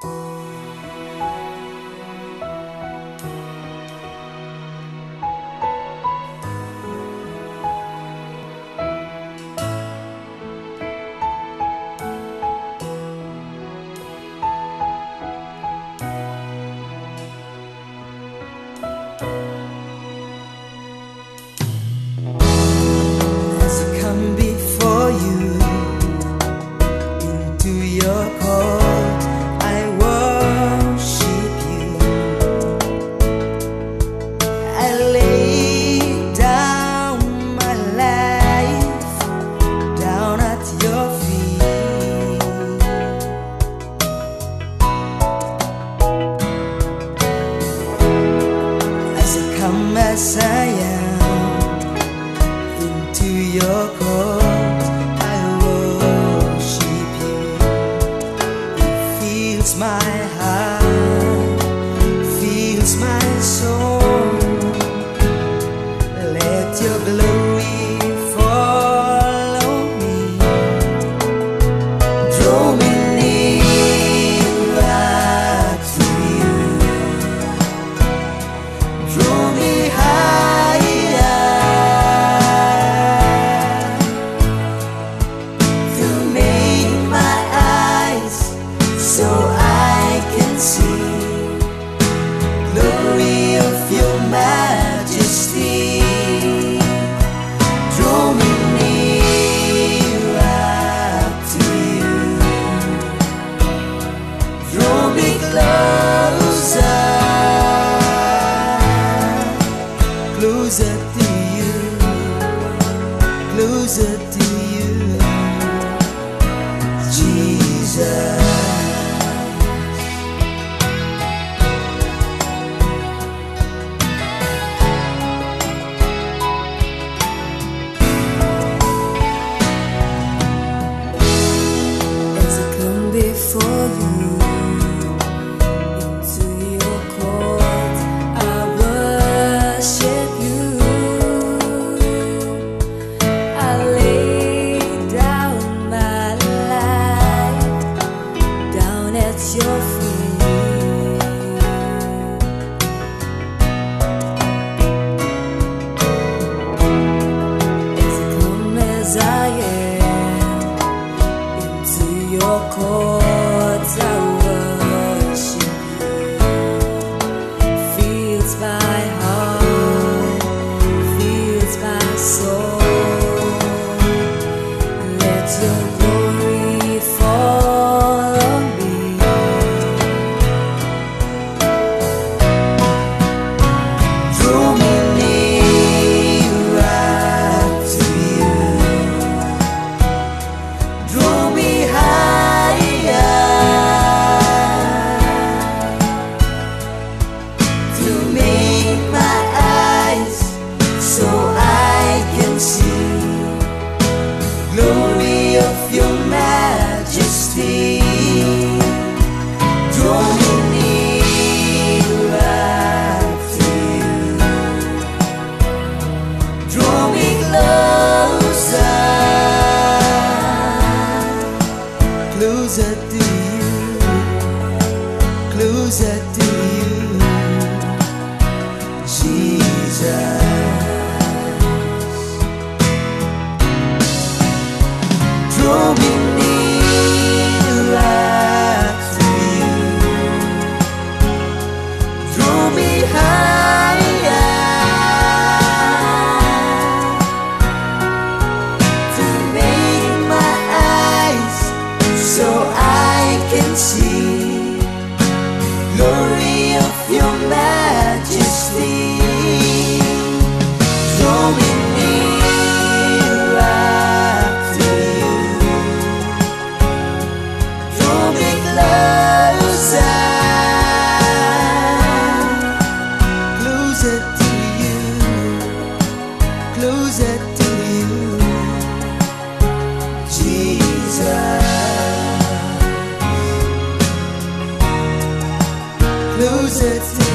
As I am into your court, I worship you. It fills my heart, fills my soul. Let your glory follow me, draw me nearer to you, draw me so I can see glory of your majesty. Draw me nearer to you, draw me closer, closer to you, closer to you, Jesus. Before you, into your court, I worship you. I lay down my life down at your feet. As come as I am into your courts, I worship you. Fills my heart, fills my soul. Let your glory fall on me. Draw me nearer to you, draw me higher, to make my eyes so I can see glory of your majesty. Draw me nearer to you, draw me closer, closer to you, closer to you, Jesus. Draw me nearer to you, draw me higher, to make my eyes so I can see glory of your majesty. Draw me nearer to you, draw me closer, closer to you, closer to you, Jesus. Closer to